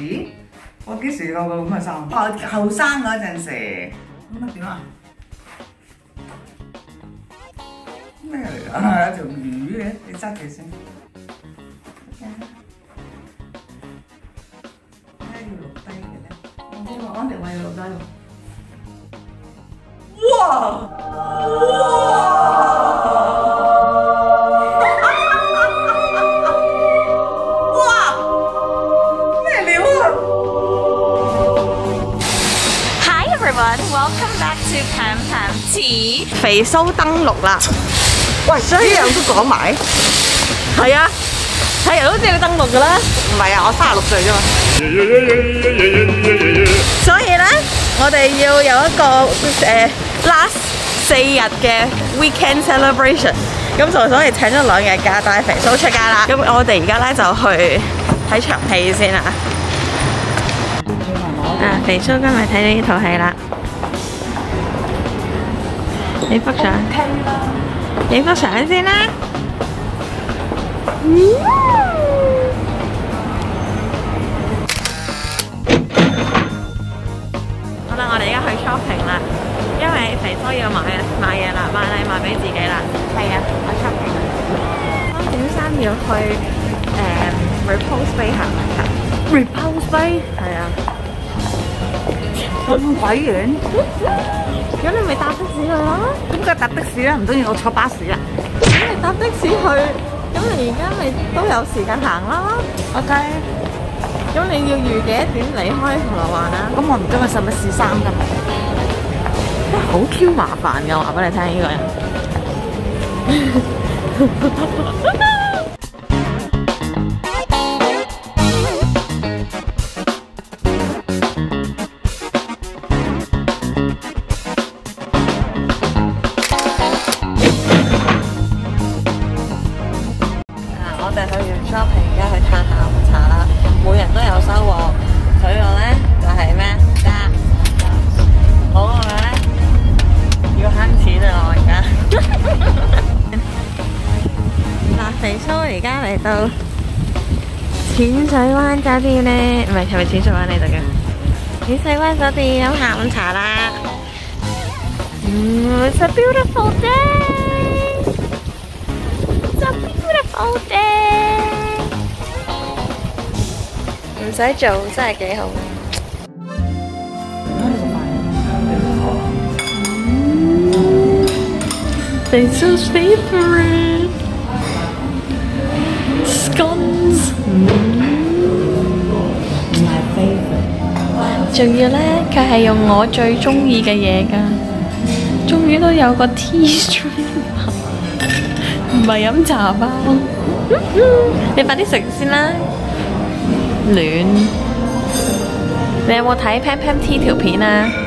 時？我幾時有個咁嘅衫？我後生嗰陣時，咁點啊？咩嚟㗎？有條魚嘅，你揸住先。點解要錄低嘅咧？我哋話要錄低喎。哇！ Welcome back to Pam Pam Tea。肥蘇登陸啦！ 喂，所以樣都講埋。 係啊，係人都知要登陸㗎啦。 唔係啊，我36歲啫嘛。 所以咧，我哋要有一個last 4日嘅 weekend celebration。咁所以請咗2日假，帶肥蘇出街啦。咁我哋而家咧就去睇場戲先啦。肥蘇今日睇咗呢套戲啦。你幅相，你幅相先啦。好啦，我哋而家去 shopping 啦，因為肥蘇要買嘢啦，買禮物俾自己啦。係啊，我 shopping 啦。3.3要去Repulse Bay 行下。Repulse Bay 係啊。 咁鬼遠？ 咁你咪搭的士去咯。 點解搭的士咧？唔中意我坐巴士啊？ 咁你搭的士去，咁你而家咪都有時間行啦。 OK。 咁你要預幾多點離開銅鑼灣啊？ 咁我唔知佢使唔使試衫㗎？ 好 Q 麻煩㗎，我話俾你聽呢個人。shopping， 而家去嘆下午茶啦，每人都有收穫。佢個咧就係咩加，我個咧要慳錢啊！我而家嗱，肥蘇而家嚟到淺水灣酒店咧，唔係係咪淺水灣嚟嘅？淺水灣酒店飲下午茶啦。It's a beautiful day. It's a beautiful day. 唔使做真係幾好。Faisals favorite scones. My favorite. 仲要咧，佢係用我最中意嘅嘢㗎。終於都有個 tea stream， 唔係飲茶包。你快啲食先啦，暖。你有冇睇 Pam Pam Tea 條片啊？呢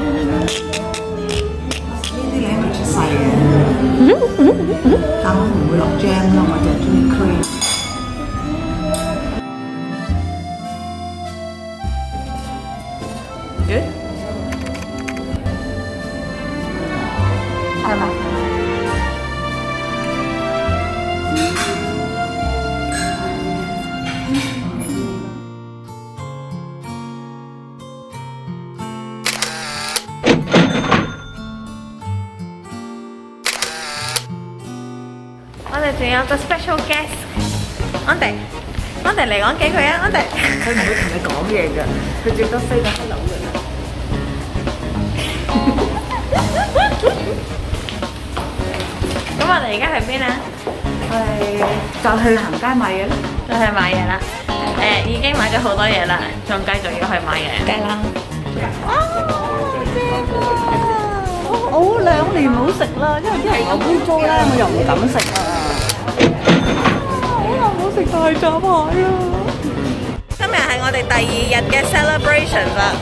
啲你未出世嘅，但我唔會落 jam 咯，我就係中意 cream。係咪？我哋仲有個 special guest， 安迪嚟講幾句啊，安迪。佢唔會同你講嘢㗎，佢最多 say 個 hello 㗎啦。咁我哋而家去邊啊？我哋就去行街買嘢啦，就去買嘢啦。已經買咗好多嘢啦，仲繼續要去買嘢。梗啦。我2年冇食啦，因為啲係咁污糟咧，我又唔敢食啊。好耐冇食大閘蟹啊！今日係我哋第2日嘅 celebration 啦。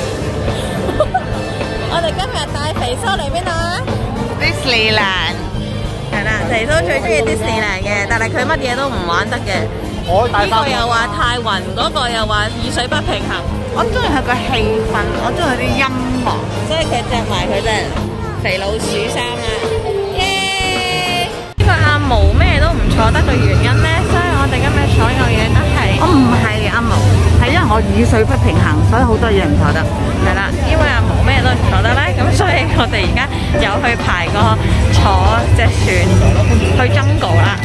我哋今日帶肥蘇嚟邊度啊？迪士尼蘭。係啦，肥蘇最中意迪士尼蘭嘅，但係佢乜嘢都唔玩得嘅。呢個又話太暈，嗰個又話耳水不平衡。我中意佢個氣氛，我中意佢啲音樂，所以佢着埋佢隻肥老鼠衫啦。耶！呢個阿毛咩都唔坐得嘅原因咧，所以我哋今日所有嘢都係。我唔係阿毛，係係因為我雨水不平衡，所以好多嘢唔坐得。 係啦，因為阿毛咩都唔坐得咧，咁所以我哋而家又去排個坐隻船去 Jungle 啦。